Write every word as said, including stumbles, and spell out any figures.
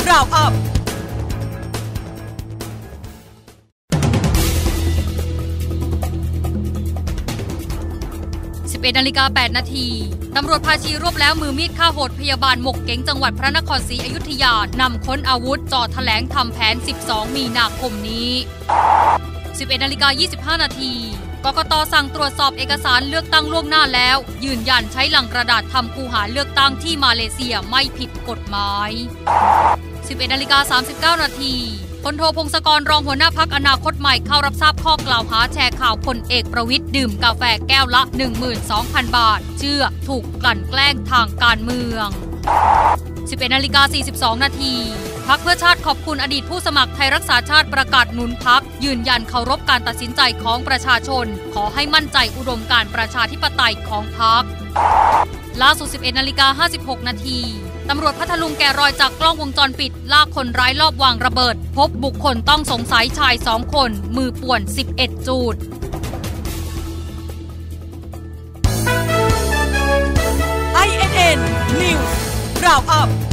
Round Upสิบเอ็ดนาฬิกาแปดนาทีตำรวจภาชีรวบแล้วมือมีดฆ่าโหดพยาบาลหมกเก๋งจังหวัดพระนครศรีอยุธยานำค้นอาวุธจ่อแถลงทำแผนสิบสองมีนาคมนี้ สิบเอ็ดนาฬิกายี่สิบห้านาทีกกต.สั่งตรวจสอบเอกสารเลือกตั้งล่วงหน้าแล้วยืนยันใช้ลังกระดาษทำคูหาเลือกตั้งที่มาเลเซียไม่ผิดกฎหมาย สิบเอ็ดนาฬิกาสามสิบเก้านาทีพลโทพงศกรรองหัวหน้าพรรคอนาคตใหม่เข้ารับทราบข้อกล่าวหาแชร์ข่าวพลเอกประวิตรดื่มกาแฟแก้วละ หนึ่งหมื่นสองพัน บาทเชื่อถูกกลั่นแกล้งทางการเมือง สิบเอ็ดนาฬิกาสี่สิบสองนาทีพรรคเพื่อชาติขอบคุณอดีตผู้สมัครไทยรักษาชาติประกาศหนุนพรรคยืนยันเคารพการตัดสินใจของประชาชนขอให้มั่นใจอุดมการณ์ประชาธิปไตยของพรรคล่าสุด สิบเอ็ดนาฬิกาห้าสิบหกนาทีตำรวจพัทลุงแกะรอยจากกล้องวงจรปิดลากคนร้ายลอบวางระเบิดพบบุคคลต้องสงสัยชายสองคนมือป่วนสิบเอ็ดจุด ไอ เอ็น เอ็น News Round Up